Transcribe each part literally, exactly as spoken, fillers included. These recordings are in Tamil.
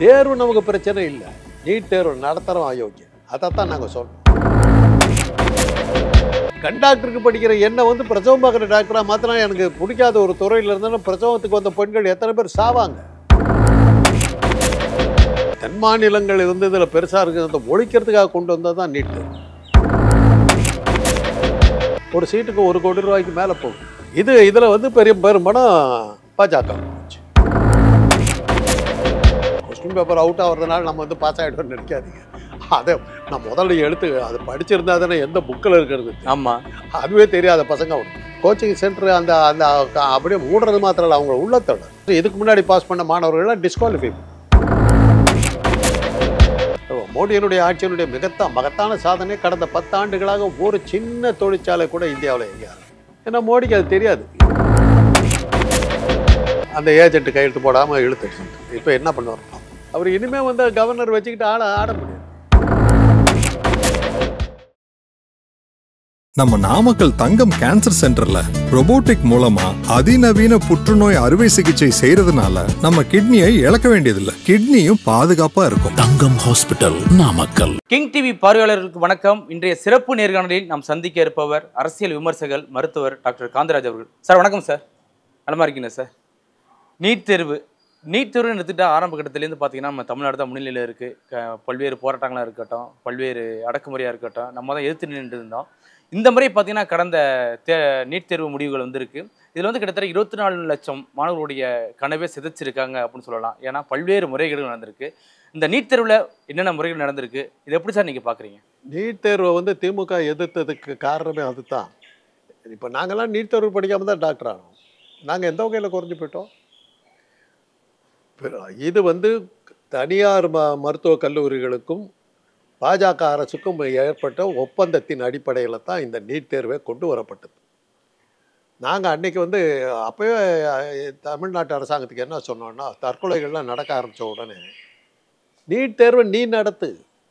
தேர்வு நமக்கு பிரச்சனை இல்லை, நீட் தேர்வு நடத்துகிறோம் அயோக்கியம். அதைத்தான் நாங்கள் சொல்றோம். கண்டாக்டருக்கு படிக்கிற என்ன வந்து பிரசவம் பார்க்குற டாக்டராக மாத்தினா எனக்கு பிடிக்காத ஒரு துறையில் இருந்தாலும் பிரசவத்துக்கு வந்த பெண்கள் எத்தனை பேர் சாவாங்க. தென் மாநிலங்கள் வந்து இதில் பெருசாக இருக்கிறத ஒழிக்கிறதுக்காக கொண்டு வந்தால் தான் நீட் தேர்வு. ஒரு சீட்டுக்கு ஒரு கோடி ரூபாய்க்கு மேலே போகும். இது இதில் வந்து பெரிய பெரும்படம் பாஜக. கொஸ்டின் பேப்பர் அவுட் ஆகிறதுனால நம்ம வந்து பாஸ் ஆகிடுவோம்னு நினைக்காதீங்க. அதை நான் முதல்ல எழுத்து அது படிச்சிருந்தா தானே எந்த புக்கில் இருக்கிறது. ஆமாம், அதுவே தெரியாத பசங்க கோச்சிங் சென்டர் அந்த அந்த அப்படியே மூடுறது மாத்திரம் இல்லை, அவங்க உள்ளத்தோட இதுக்கு முன்னாடி பாஸ் பண்ண மாணவர்கள்லாம் டிஸ்குவாலிஃபை. மோடியினுடைய ஆட்சியினுடைய மிகத்தா மகத்தான சாதனை கடந்த பத்து ஆண்டுகளாக ஒரு சின்ன தொழிற்சாலை கூட இந்தியாவில் எங்கேயா. ஏன்னா மோடிக்கு அது தெரியாது. அந்த ஏஜென்ட் கையெழுத்து போடாமல் இழுத்து இப்போ என்ன பண்ணுவார் அவர்? இனிமேல் வந்து கவர்னர் வச்சுக்கிட்டு ஆட ஆட முடியாது. நம்ம நாமக்கல் தங்கம் கேன்சர் சென்டர்ல ரோபோட்டிக் மூலமா அதிநவீன புற்றுநோய் அறுவை சிகிச்சை செய்யறதுனால நம்ம கிட்னியை இழக்க வேண்டியதில்லை, கிட்னியும் பாதுகாப்பா இருக்கும். Thangam hospital, Namakkal. King TV பார்வையாளர்களுக்கு வணக்கம். இன்றைய சிறப்பு நேர்காணலில் நாம் சந்திக்க இருப்பவர் அரசியல் விமர்சகர் மருத்துவர் டாக்டர் காந்தராஜ் அவர்கள். சார் வணக்கம் சார், நலமா இருக்கீங்க சார்? நீட் தேர்வு நீட் தேர்வு எடுத்துகிட்டா ஆரம்ப கட்டத்திலேருந்து பார்த்தீங்கன்னா நம்ம தமிழ்நாடு தான் முன்னிலையில் இருக்குது. பல்வேறு போராட்டங்களாக இருக்கட்டும், பல்வேறு அடக்குமுறையாக இருக்கட்டும், நம்ம தான் எதிர்த்து நின்று இருந்தோம். இந்த முறை பார்த்தீங்கன்னா கடந்த தே நீட் தேர்வு முடிவுகள் வந்திருக்கு. இதில் வந்து கிட்டத்தட்ட இருபத்தி நாலு லட்சம் மாணவர்களுடைய கனவே சிதைச்சிருக்காங்க அப்படின்னு சொல்லலாம். ஏன்னா பல்வேறு முறைகேடுகள் நடந்திருக்கு. இந்த நீட் தேர்வில் என்னென்ன முறைகள் நடந்திருக்கு, இது எப்படி சார் நீங்கள் பார்க்குறீங்க? நீட் தேர்வை வந்து திமுக எதிர்த்ததுக்கு காரணமே அதுதான். இப்போ நாங்கள்லாம் நீட் தேர்வு படிக்காமல் தான் டாக்டர் ஆனோம். நாங்கள் எந்த வகையில் குறைஞ்சி போயிட்டோம்? இது வந்து தனியார் ம மருத்துவக் கல்லூரிகளுக்கும் பாஜக அரசுக்கும் ஏற்பட்ட ஒப்பந்தத்தின் அடிப்படையில் தான் இந்த நீட் தேர்வை கொண்டு வரப்பட்டது. நாங்கள் அன்றைக்கி வந்து அப்போவே தமிழ்நாட்டு அரசாங்கத்துக்கு என்ன சொன்னோன்னா, தற்கொலைகள்லாம் நடக்க ஆரம்பித்த உடனே நீட் தேர்வை நீ நடத்து,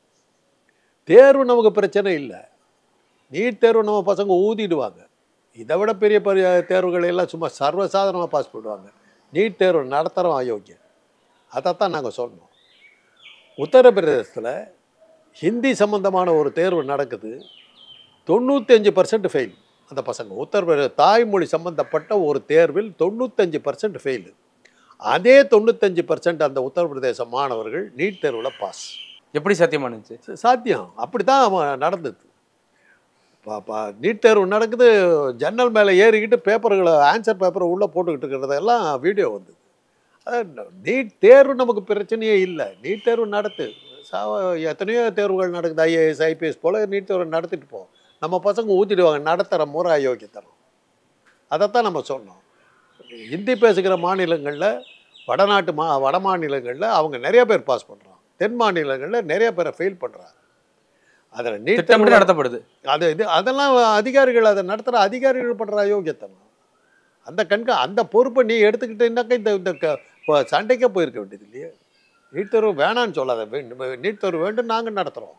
தேர்வு நமக்கு பிரச்சனை இல்லை, நீட் தேர்வு நம்ம பசங்க ஊதிடுவாங்க, இதை விட பெரிய பெரிய தேர்வுகளெல்லாம் சும்மா சர்வசாதாரணமாக பாஸ் பண்ணுவாங்க, நீட் தேர்வு நடத்துகிறோம் அயோக்கியம். அதைத்தான் நாங்கள் சொன்னோம். உத்தரப்பிரதேசத்தில் ஹிந்தி சம்பந்தமான ஒரு தேர்வு நடக்குது, தொண்ணூத்தஞ்சு பர்சன்ட் ஃபெயில் அந்த பசங்க. உத்தரப்பிரதேச தாய்மொழி சம்பந்தப்பட்ட ஒரு தேர்வில் தொண்ணூத்தஞ்சு பர்சன்ட் ஃபெயிலு. அதே தொண்ணூத்தஞ்சு பர்சன்ட் அந்த உத்தரப்பிரதேச மாணவர்கள் நீட் தேர்வில் பாஸ். எப்படி சாத்தியமானுச்சு? சாத்தியம், அப்படி தான் நடந்தது. பாப்பா நீட் தேர்வு நடக்குது, ஜன்னல் மேலே ஏறிக்கிட்டு பேப்பர்களை ஆன்சர் பேப்பரை உள்ளே போட்டுக்கிட்டு இருக்கிறதெல்லாம் வீடியோ வந்தது. நீட் தேர்வு நமக்கு பிரச்சனையே இல்லை, நீட் தேர்வு நடத்து. எத்தனையோ தேர்வுகள் நடக்குது, ஐஏஎஸ் ஐபிஎஸ் போல் நீட் தேர்வு நடத்திட்டு போ, நம்ம பசங்க ஊற்றிடுவாங்க, நடத்துகிற முறை அயோக்கியத்தனம். அதைத்தான் நம்ம சொன்னோம். ஹிந்தி பேசுகிற மாநிலங்களில், வடநாட்டு மா வட மாநிலங்களில் அவங்க நிறைய பேர் பாஸ் பண்ணுறாங்க, தென் மாநிலங்களில் நிறைய பேரை ஃபெயில் பண்ணுறாங்க. அதில் நீட் தேர்வு நடத்தப்படுது. அது இது அதெல்லாம் அதிகாரிகள் அதை நடத்துகிற அதிகாரிகள் பண்ணுற அயோக்கியத்தனம். அந்த கண்கா அந்த பொறுப்பை நீ எடுத்துக்கிட்டேன்னாக்கா இந்த இந்த சண்டைக்கே போயிருக்க வேண்டியது இல்லையே. நீட் தேர்வு வேணான்னு சொல்லாத, வேண்டும் நீட் தேர்வு வேண்டும், நாங்கள் நடத்துகிறோம்,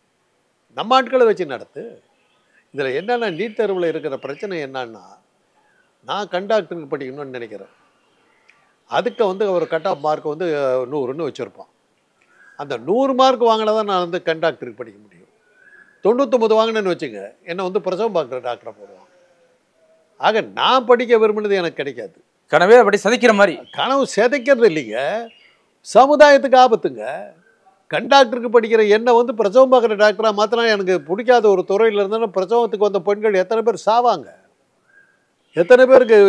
நம்ம ஆட்களை வச்சு நடத்து. இதில் என்னென்னா நீட் தேர்வில் இருக்கிற பிரச்சனை என்னன்னா, நான் கண்டாக்டருக்கு படிக்கணும்னு நினைக்கிறேன், அதுக்கு வந்து ஒரு கட் ஆஃப் மார்க் வந்து நூறுன்னு வச்சுருப்பான். அந்த நூறு மார்க் வாங்கினா தான் நான் வந்து கண்டாக்டருக்கு படிக்க முடியும். தொண்ணூற்றொம்பது வாங்கினேன்னு வச்சுங்க, என்னை வந்து பிரசவம் பார்க்குற டாக்டரை போடுவான். ஆக நான் படிக்க விரும்பினது எனக்கு கிடைக்காது. கனவே அப்படி சதைக்கிற மாதிரி. கனவு சிதைக்கிறது இல்லைங்க, சமுதாயத்துக்கு ஆபத்துங்க. கண்டாக்டருக்கு படிக்கிற என்ன வந்து பிரசவம் பார்க்குற டாக்டராக மாத்தினா எனக்கு பிடிக்காத ஒரு துறையில் இருந்தாலும் பிரசவத்துக்கு வந்த பெண்கள் எத்தனை பேர் சாவாங்க, எத்தனை பேருக்கு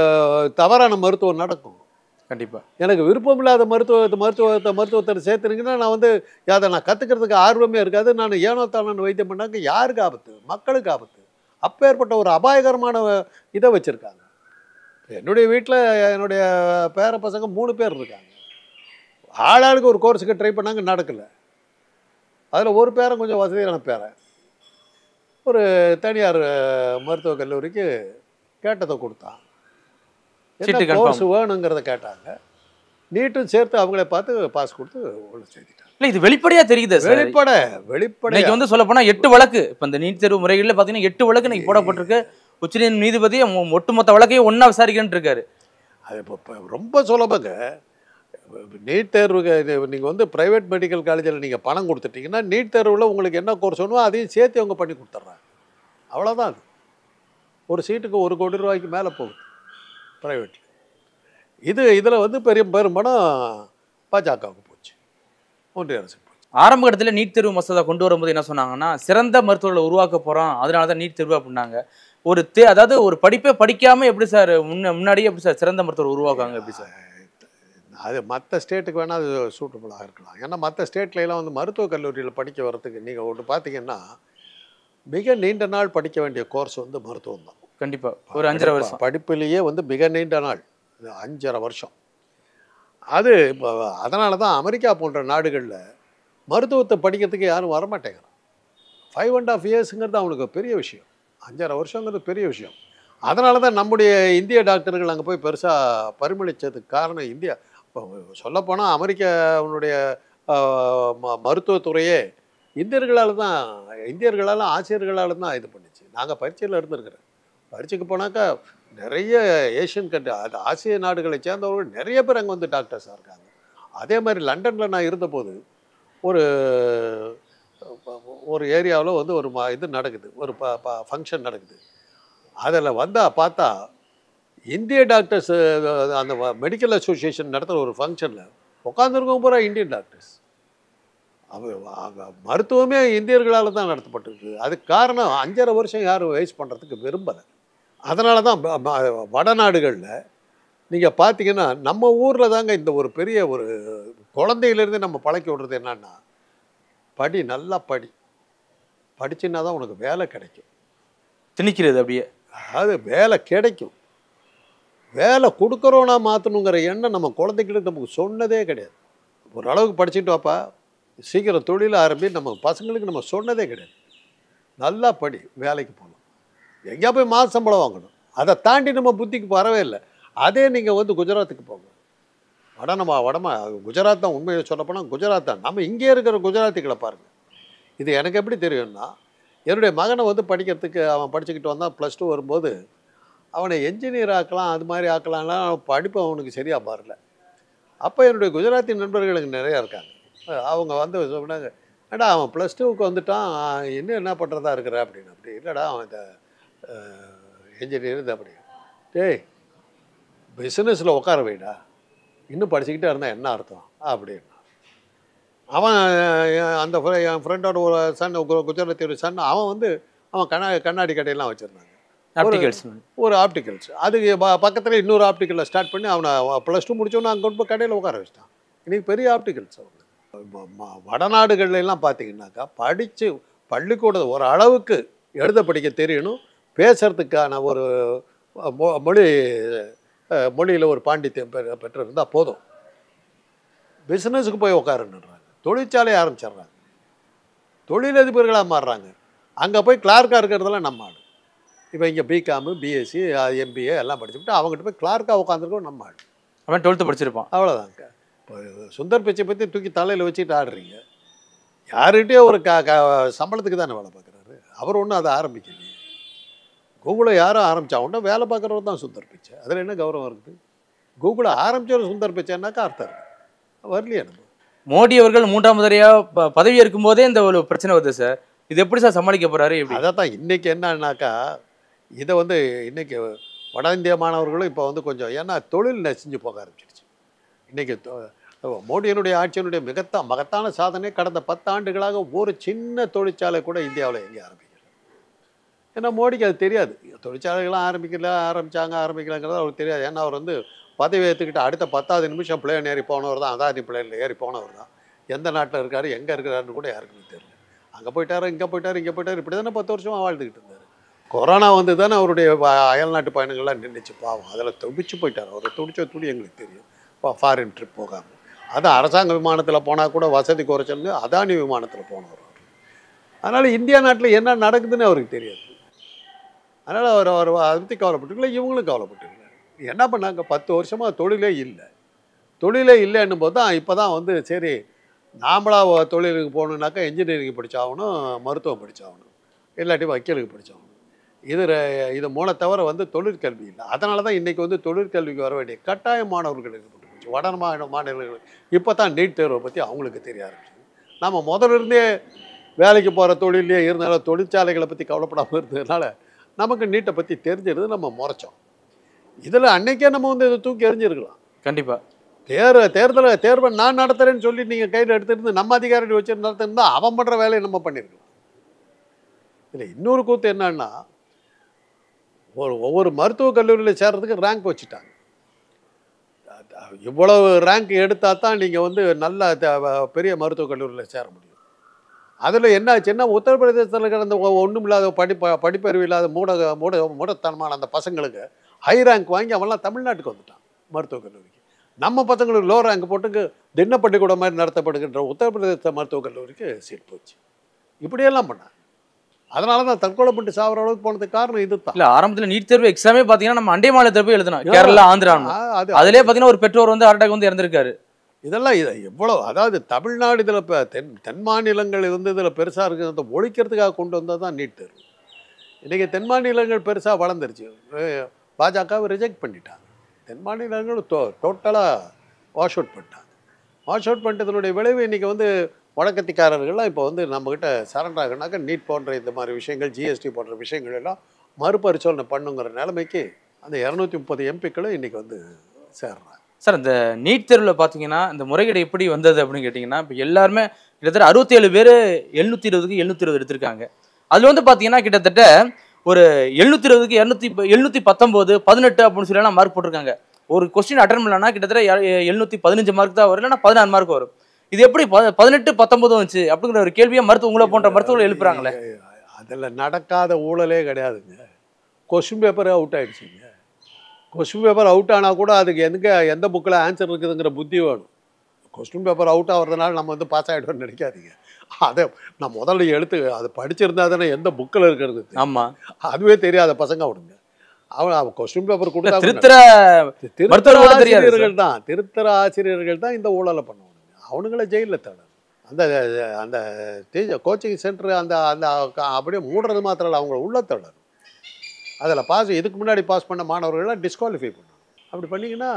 தவறான மருத்துவம் நடக்கும். கண்டிப்பாக எனக்கு விருப்பம் இல்லாத மருத்துவத்தை மருத்துவத்தை மருத்துவத்தை சேர்த்துனீங்கன்னா நான் வந்து அதை நான் கற்றுக்கிறதுக்கு ஆர்வமே இருக்காது. நான் ஏனோ தானு வைத்தியம் பண்ணாங்க, யாருக்கு ஆபத்து? மக்களுக்கு ஆபத்து. அப்பேற்பட்ட ஒரு அபாயகரமான இதை வச்சுருக்காங்க. என்னுடைய வீட்டில் என்னுடைய பேர பசங்க மூணு பேர் இருக்காங்க. ஆளாளுக்கு ஒரு கோர்ஸுக்கு ட்ரை பண்ணாங்க, நடக்கலை. அதில் ஒரு பேரன் கொஞ்சம் வசதியான பேரன் ஒரு தனியார் மருத்துவக் கல்லூரிக்கு கேட்டதை கொடுத்தான். என்ன கோர்ஸ் வேணுங்கிறத கேட்டாங்க. நீட்டும் சேர்த்து அவங்களே பார்த்து பாஸ் கொடுத்து உள்ள சேர்த்துட்டாங்க. இல்லை, இது வெளிப்படையாக தெரியுது. வெளிப்பட வெளிப்படை இன்னைக்கு வந்து சொல்ல போனால் எட்டு வழக்கு இப்போ இந்த நீட் தேர்வு முறைகளில் பார்த்தீங்கன்னா எட்டு வழக்கு இன்னைக்கு போடப்பட்டிருக்கு. உச்ச நீதிபதி ஒட்டுமொத்த வழக்கையும் ஒன்றா விசாரிக்கன்னு இருக்காரு. அது இப்போ ரொம்ப சுலபங்க. நீட் தேர்வுக்கு நீங்கள் வந்து ப்ரைவேட் மெடிக்கல் காலேஜில் நீங்கள் பணம் கொடுத்துட்டீங்கன்னா நீட் தேர்வில் உங்களுக்கு என்ன கோர்ஸ் வேணுமோ அதையும் சேர்த்து அவங்க பண்ணி கொடுத்துட்றாங்க. அவ்வளோதான். அது ஒரு சீட்டுக்கு ஒரு கோடி ரூபாய்க்கு மேலே போகுது ப்ரைவேட்டில். இது இதில் வந்து பெரிய பெரும்படம் பாஜகவுக்கு போச்சு, ஒன்றிய அரசுக்கு போச்சு. ஆரம்ப கட்டத்தில் நீட் தேர்வு மசோதா கொண்டு வரும்போது என்ன சொன்னாங்கன்னா, சிறந்த மருத்துவர்களை உருவாக்க போகிறோம், அதனால தான் நீட் தேர்வு அப்படின்னாங்க. ஒரு தே அதாவது ஒரு படிப்பை படிக்காமல் எப்படி சார் முன்ன முன்னாடியே எப்படி சார் சிறந்த மருத்துவர் உருவாக்குவாங்க எப்படி சார்? அது மற்ற ஸ்டேட்டுக்கு வேணால் அது சூட்டபுளாக இருக்கலாம். ஏன்னா மற்ற ஸ்டேட்லாம் வந்து மருத்துவக் கல்லூரியில் படிக்க வர்றதுக்கு நீங்கள் ஒன்று பார்த்தீங்கன்னா மிக நீண்ட நாள் படிக்க வேண்டிய கோர்ஸ் வந்து மருத்துவம் தான். கண்டிப்பாக ஒரு அஞ்சரை வருஷம் படிப்பிலேயே வந்து மிக நீண்ட நாள், அஞ்சரை வருஷம். அது இப்போ அதனால தான் அமெரிக்கா போன்ற நாடுகளில் மருத்துவத்தை படிக்கிறதுக்கு யாரும் வரமாட்டேங்கிறான். ஃபைவ் அண்ட் ஆஃப் இயர்ஸுங்கிறது அவனுக்கு பெரிய விஷயம், அஞ்சரை வருஷங்கிறது பெரிய விஷயம். அதனால தான் நம்முடைய இந்திய டாக்டர்கள் அங்கே போய் பெருசாக பரிமளித்ததுக்கு காரணம் இந்தியா. இப்போ சொல்லப்போனால் அமெரிக்காவுடைய மருத்துவத்துறையே இந்தியர்களால் தான், இந்தியர்களால் ஆசிரியர்களால் தான் இது பண்ணிச்சு. நாங்கள் பரீட்சையில் இருந்துருக்கிறேன். பரீட்சைக்கு போனாக்கா நிறைய ஏஷியன் கண்ட்ரி, அது ஆசிய நாடுகளை சேர்ந்தவர்கள் நிறைய பேர் அங்கே வந்து டாக்டர்ஸாக இருக்காங்க. அதே மாதிரி லண்டனில் நான் இருந்தபோது ஒரு ஒரு ஏரியாவில் வந்து ஒரு இது நடக்குது, ஒரு ப ப ஃபங்க்ஷன் நடக்குது. அதில் வந்தால் பார்த்தா இந்திய டாக்டர்ஸ், அந்த மெடிக்கல் அசோசியேஷன் நடத்துகிற ஒரு ஃபங்க்ஷனில் உட்காந்துருக்கவங்க பூரா இந்தியன் டாக்டர்ஸ். அவ மருத்துவமே இந்தியர்களால் தான் நடத்தப்பட்டிருக்கு. அதுக்கு காரணம் அஞ்சரை வருஷம் யாரும் வேஸ்ட் பண்ணுறதுக்கு விரும்பலை. அதனால தான் வடநாடுகளில் நீங்கள் பார்த்தீங்கன்னா நம்ம ஊரில் தாங்க இந்த ஒரு பெரிய ஒரு குழந்தையிலேருந்து நம்ம பழக்கி விடுறது என்னன்னா, படி, நல்லா படி, படிச்சுன்னா தான் உனக்கு வேலை கிடைக்கும். திணிக்கிறது அப்படியே. அது வேலை கிடைக்கும், வேலை கொடுக்குறோன்னா மாற்றணுங்கிற எண்ணம் நம்ம குழந்தைங்களுக்கு நமக்கு சொன்னதே கிடையாது. ஓரளவுக்கு படிச்சுட்டு வாப்பா, சீக்கிரம் தொழில் ஆரம்பி, நம்ம பசங்களுக்கு நம்ம சொன்னதே கிடையாது. நல்லா படி, வேலைக்கு போகணும், எங்கேயா போய் மாத சம்பளம் வாங்கணும். அதை தாண்டி நம்ம புத்திக்கு வரவே இல்லை. அதே நீங்கள் வந்து குஜராத்துக்கு போங்க, வட நம்ம வடமா குஜராத் தான், உண்மையை சொல்லப்போனால் குஜராத் தான். நம்ம இங்கே இருக்கிற குஜராத்திகளை பாருங்கள். இது எனக்கு எப்படி தெரியும்னா, என்னுடைய மகனை வந்து படிக்கிறதுக்கு அவன் படிச்சுக்கிட்டு வந்தான். ப்ளஸ் டூ வரும்போது அவனை என்ஜினியர் ஆக்கலாம், அது மாதிரி ஆக்கலாம்லாம் படிப்பு அவனுக்கு சரியாக வரல. அப்போ என்னுடைய குஜராத்தி நண்பர்களுக்கு நிறையா இருக்காங்க. அவங்க வந்து சொன்னாங்க, ஏடா அவன் ப்ளஸ் டூவுக்கு வந்துட்டான், இன்னும் என்ன பண்ணுறதா இருக்கிற அப்படின்னு. அப்படி இல்லைடா, அவன் இந்த என்ஜினியர் இது அப்படி. டேய், பிஸ்னஸில் உட்கார வைடா, இன்னும் படிச்சுக்கிட்டே இருந்தால் என்ன அர்த்தம் அப்படின்னு. அவன் அந்த என் ஃப்ரெண்டோட ஒரு சன், குஜராத்தியோட சன், அவன் வந்து அவன் கண்ணா கண்ணாடி கடையெல்லாம் வச்சுருந்தாங்க, ஆப்டிகல்ஸ், ஒரு ஆப்டிகல்ஸ். அதுக்கு பக்கத்தில் இன்னொரு ஆப்டிக்கலில் ஸ்டார்ட் பண்ணி அவனை ப்ளஸ் டூ முடிச்சோன்னு அங்கே கொண்டு போய் கடையில் உட்கார வச்சிட்டான். இன்றைக்கி பெரிய ஆப்டிகல்ஸ் அவங்க. வடநாடுகள்லாம் பார்த்தீங்கன்னாக்கா படித்து பள்ளிக்கூட ஒரு அளவுக்கு எழுத படிக்க தெரியணும், பேசுகிறதுக்கான ஒரு மொழி மொழியில் ஒரு பாண்டித்யம் பெ பெற்றிருந்தால் போதும். பிஸ்னஸுக்கு போய் உட்காருன்னுறாங்க, தொழிற்சாலையை ஆரம்பிச்சிடுறாங்க, தொழிலதிபர்களாக மாறுறாங்க. அங்கே போய் கிளார்க்காக இருக்கிறதெல்லாம் நம்ம ஆள். இப்போ இங்கே பிகாமு, பிஎஸ்சி, எம்பிஏ எல்லாம் படிச்சுட்டு அவங்ககிட்ட போய் கிளார்க்காக உட்காந்துருக்கோம் நம்ம ஆள். அவன் டுவெல்த்து படிச்சிருப்பான், அவ்வளோதாங்க. இப்போ சுந்தர் பிச்சை பற்றி தூக்கி தலையில் வச்சுட்டு ஆடுறீங்க. யார்கிட்டயே ஒரு க க சம்பளத்துக்கு தானே வேலை பார்க்குறாரு. அவர் ஒன்றும் அதை ஆரம்பிக்கலையே. கூகுளை யாரும் ஆரம்பித்தா ஒன்றும் வேலை பார்க்குறவர் தான் சுந்தர் பிச்சை. அதில் என்ன கௌரவம் இருக்குது? கூகுளை ஆரம்பித்தவர் சுந்தர் பிச்சைன்னாக்கா அர்த்தம் இருக்குது. வரலையே நம்ம. மோடி அவர்கள் மூன்றாம் முறையாக பதவி இருக்கும்போதே இந்த ஒரு பிரச்சனை வருது சார். இது எப்படி சார் சமாளிக்க போகிறாரு? அதை தான் இன்றைக்கி என்னன்னாக்கா, இதை வந்து இன்றைக்கி வட இந்திய மாணவர்களும் இப்போ வந்து கொஞ்சம், ஏன்னா தொழில் நெசிஞ்சு போக ஆரம்பிச்சிடுச்சு. இன்றைக்கி மோடியினுடைய ஆட்சியினுடைய மிகத்தா மகத்தான சாதனை, கடந்த பத்தாண்டுகளாக ஒரு சின்ன தொழிற்சாலை கூட இந்தியாவில் எங்கே ஆரம்பிக்கல. ஏன்னா மோடிக்கு அது தெரியாது, தொழிற்சாலைகள்லாம் ஆரம்பிக்கல, ஆரம்பித்தாங்க ஆரம்பிக்கலாங்கிறது அவருக்கு தெரியாது. ஏன்னா அவர் வந்து பதவி ஏற்றுக்கிட்டு அடுத்த பத்தாவது நிமிஷம் பிளேன் ஏறி போனவர் தான், அதானி பிளேனில் ஏறி போனவர் தான். எந்த நாட்டில் இருக்கார், எங்கே இருக்கிறாருன்னு கூட யாருக்குமே தெரியல. அங்கே போயிட்டார், இங்கே போயிட்டார், இங்கே போயிட்டார், இப்படி தானே பத்து வருஷமாக வாழ்ந்துக்கிட்டு இருந்தார். கொரோனா வந்து தானே அவருடைய அயல்நாட்டு பயணங்கள்லாம் நின்றுச்சு. பாவம், அதில் துடிச்சு போயிட்டார். அவர் துடிச்ச துடி எங்களுக்கு தெரியும். இப்போ ஃபாரின் ட்ரிப் போகாமல், அது அரசாங்க விமானத்தில் போனால் கூட வசதி குறைச்சல்னு அதானி விமானத்தில் போனவர். அதனால் இந்தியா நாட்டில் என்ன நடக்குதுன்னு அவருக்கு தெரியாது. அதனால் அவர் அவர் அதை பற்றி கவலைப்பட்டுக்கல, இவங்களும் கவலைப்பட்டுக்கல. என்ன பண்ணாங்க, பத்து வருஷமாக தொழிலே இல்லை. தொழிலே இல்லைன்னும் போது தான் இப்போ தான் வந்து சரி நாமளாக தொழிலுக்கு போகணுன்னாக்கா இன்ஜினியரிங் படித்தாகணும், மருத்துவம் படித்தாகணும், இல்லாட்டி வக்கீலுக்கு படித்தாகணும். இது இது மூலம் தவிர வந்து தொழிற்கல்வி இல்லை. அதனால தான் இன்றைக்கி வந்து தொழிற்கல்விக்கு வர வேண்டிய கட்டாய மாணவர்கள் இது பண்ணுறாங்க. ஆரம்பிச்சு வட மாநில மாநிலங்களுக்கு. இப்போ தான் நீட் தேர்வை பற்றி அவங்களுக்கு தெரிய ஆரம்பிச்சு. நம்ம முதல்ல இருந்தே வேலைக்கு போகிற தொழிலே இருந்தாலும் தொழிற்சாலைகளை பற்றி கவலைப்படாமல் இருந்ததுனால நமக்கு நீட்டை பற்றி தெரிஞ்சிருது, நம்ம முறைச்சோம். இதில் அன்னைக்கே நம்ம வந்து இதை தூக்கி எறிஞ்சிருக்கலாம். கண்டிப்பாக தேர் தேர்தலை தேர்வை நான் நடத்துகிறேன்னு சொல்லி நீங்கள் கையில் எடுத்துருந்து நம்ம அதிகாரி வச்சு நடத்திருந்தா அவன் பண்ணுற வேலையை நம்ம பண்ணியிருக்கலாம். இல்லை இன்னொரு கூத்து என்னன்னா, ஒரு ஒவ்வொரு மருத்துவக் கல்லூரியில் சேர்றதுக்கு ரேங்க் வச்சுட்டாங்க. இவ்வளவு ரேங்க் எடுத்தால் தான் நீங்கள் வந்து நல்ல பெரிய மருத்துவக் கல்லூரியில் சேர முடியும். அதில் என்ன ஆச்சுன்னா, உத்தரப்பிரதேசத்தில் இருக்கிற அந்த ஒன்றும் இல்லாத படிப்ப படிப்பறிவு இல்லாத மூட மூட மூடத்தனமான அந்த பசங்களுக்கு ஹை ரேங்க் வாங்கி அவன்லாம் தமிழ்நாட்டுக்கு வந்துட்டான் மருத்துவக் கல்லூரிக்கு. நம்ம பசங்களுக்கு லோ ரேங்க் போட்டுக்கு திண்ண பள்ளிக்கூடம் மாதிரி நடத்தப்படுகின்ற உத்தரப்பிரதேச மருத்துவக் கல்லூரிக்கு சீட் போச்சு. இப்படியெல்லாம் பண்ணாங்க. அதனால தான் தற்கொலை பண்ணிட்டு சாப்பிட்ற அளவுக்கு போனதுக்கு காரணம் இது தான். இல்லை ஆரம்பத்தில் நீட் தேர்வு எக்ஸாமே பார்த்தீங்கன்னா நம்ம அண்டை மாநிலத்தில் போய் எழுதணும், கேரளா ஆந்திரா. அது அதிலே பார்த்தீங்கன்னா ஒரு பெற்றோர் வந்து அட்டாக் வந்து இறந்துருக்காரு. இதெல்லாம் இதை எவ்வளோ, அதாவது தமிழ்நாடு இதில் இப்போ தென் தென் மாநிலங்கள் வந்து இதில் பெருசாக இருக்கிறத ஒழிக்கிறதுக்காக கொண்டு வந்தது தான் நீட் தேர்வு. இன்றைக்கி தென் மாநிலங்கள் பெருசாக வளர்ந்துருச்சு. பாஜகவை ரிஜெக்ட் பண்ணிட்டாங்க. தென் மாநிலங்கள் டோ டோட்டலாக வாஷ் அவுட் பண்ணிட்டாங்க. வாஷ் அவுட் பண்ணிட்டதனுடைய விளைவு இன்றைக்கி வந்து வடக்கத்திக்காரர்கள்லாம் இப்போ வந்து நம்மக்கிட்ட சரண்டர் ஆகினாக்க நீட் போன்ற இந்த மாதிரி விஷயங்கள், ஜிஎஸ்டி போன்ற விஷயங்கள் எல்லாம் மறுபரிசோதனை பண்ணுங்கிற நிலைமைக்கு அந்த இரநூத்தி முப்பது எம்பிக்களும் இன்றைக்கி வந்து சேர்றாங்க. சார் இந்த நீட் தேர்வில் பார்த்தீங்கன்னா இந்த முறைகேடு எப்படி வந்தது அப்படின்னு கேட்டிங்கன்னா, இப்போ எல்லாருமே கிட்டத்தட்ட அறுபத்தி ஏழு பேர் எழுநூற்றி இருபதுக்கு எழுநூற்றி இருபது எடுத்திருக்காங்க. அதில் வந்து பார்த்தீங்கன்னா கிட்டத்தட்ட ஒரு எழுநூற்றி இருபதுக்கு இரநூத்தி எழுநூற்றி பத்தொம்போது பதினெட்டு அப்படின்னு சொல்லலாம் மார்க் போட்டிருக்காங்க. ஒரு கொஸ்டின் அட்டன் பண்ணலன்னா கிட்டத்தட்ட எழுநூற்றி பதினஞ்சு மார்க் தான் வரும், இல்லைன்னா பதினாறு மார்க் வரும். இது எப்படி பதினெட்டு பத்தொன்பது வந்துச்சு அப்படிங்கிற ஒரு கேள்வியை மருத்துவ உங்களை போன்ற மருத்துவர்கள் எழுப்புறாங்களே. அதில் நடக்காத ஊழலே கிடையாதுங்க. கொஸ்டின் பேப்பரே அவுட் ஆகிடுச்சிங்க. கொஸ்டின் பேப்பர் அவுட் ஆனால் கூட அதுக்கு எதுக்கு எந்த புக்கில் ஆன்சர் இருக்குதுங்கிற புத்தி வேணும். கொஸ்டின் பேப்பர் அவுட் ஆகிறதுனால நம்ம வந்து பாஸ் ஆகிடுவோம்னு நினைக்காதீங்க. அதை நான் முதல்ல எடுத்து அதை படிச்சிருந்தா தானே எந்த புக்கில் இருக்கிறது. ஆமாம், அதுவே தெரியாத பசங்க அவனுங்க. அவன் அவன் கொஸ்டின் பேப்பர் கொடுத்தா திருத்தர ஆசிரியர்கள் தான் திருத்தர ஆசிரியர்கள் தான் இந்த ஊழலை பண்ணுவாங்க. அவனுங்களே ஜெயிலில் தடணும். அந்த அந்த கோச்சிங் சென்டர் அந்த அந்த அப்படியே மூடுறது மாத்திரம் இல்லை, அவங்கள உள்ள தடணும். அதில் பாஸ் இதுக்கு முன்னாடி பாஸ் பண்ண மாணவர்கள்லாம் டிஸ்குவாலிஃபை பண்ணணும். அப்படி பண்ணிங்கன்னா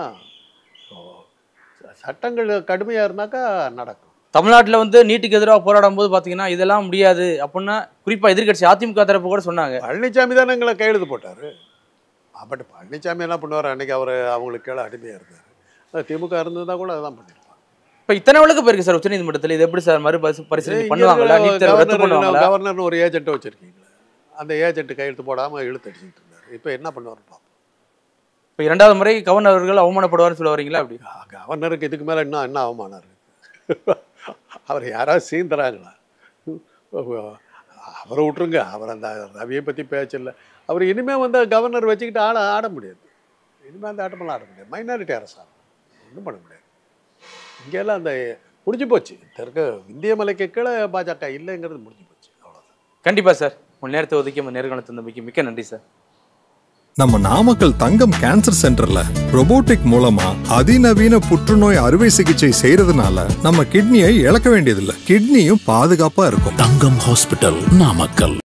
சட்டங்கள் கடுமையாக இருந்தாக்கா நடக்கும். தமிழ்நாட்டில் வந்து நீட்டுக்கு எதிராக போராடும் போது பார்த்தீங்கன்னா இதெல்லாம் முடியாது அப்படின்னா குறிப்பாக எதிர்கட்சி அதிமுக தரப்பு கூட சொன்னாங்க. பழனிசாமி தான் எங்களை கையெழுத்து போட்டார். பட் பழனிசாமி என்ன பண்ணுவார், அன்றைக்கி அவர் அவங்களுக்கு கீழே அடிமையாக இருந்தார். திமுக இருந்ததுதான் கூட அதுதான் பண்ணியிருப்பாங்க. இப்போ இத்தனை வழக்கு போயிருக்கு சார் உச்சநீதிமன்றத்தில். இது எப்படி சார் மறு பரிசீலனை பண்ணுவாங்களா? கவர்னர்னு ஒரு ஏஜென்ட்டை வச்சுருக்கீங்களா? அந்த ஏஜென்ட்டு கையெழுத்து போடாமல் இழுத்து அடிச்சுட்டு இருந்தார். இப்போ என்ன பண்ணுவார்னு பார்ப்போம். இப்போ இரண்டாவது முறை கவர்னர் அவர்கள் அவமானப்படுவார்னு சொல்ல வரீங்களா? அப்படி கவர்னருக்கு இதுக்கு மேலே இன்னும் என்ன அவமானம் இருக்குது? அவர் யாராவது சீந்துறாங்களா? அவரை விட்டுருங்க. அவர் அந்த ரவியை பற்றி பேச்சில்லை. அவர் இனிமேல் வந்து கவர்னர் வச்சுக்கிட்டு ஆட ஆட முடியாது. இனிமேல் அந்த ஆட்டமெல்லாம் ஆட முடியாது. மைனாரிட்டி அரசாங்கம் ஒன்றும் பண்ண முடியாது. இங்கெல்லாம் அந்த முடிஞ்சு போச்சு. தெற்கு இந்திய மலைக்கு கீழே பாஜக இல்லைங்கிறது முடிஞ்சு போச்சு. அவ்வளோதான். கண்டிப்பாக சார். உங்கள் நேரத்தை ஒதுக்கி நேர்காணல் தந்தமைக்கு மிக்க நன்றி சார். நம்ம நாமக்கல் தங்கம் கேன்சர் சென்டர்ல ரொபோட்டிக் மூலமா அதிநவீன புற்றுநோய் அறுவை சிகிச்சை செய்யறதுனால நம்ம கிட்னியை இழக்க வேண்டியதில்லை. கிட்னியும் பாதுகாப்பா இருக்கும். தங்கம் ஹாஸ்பிட்டல், நாமக்கல்.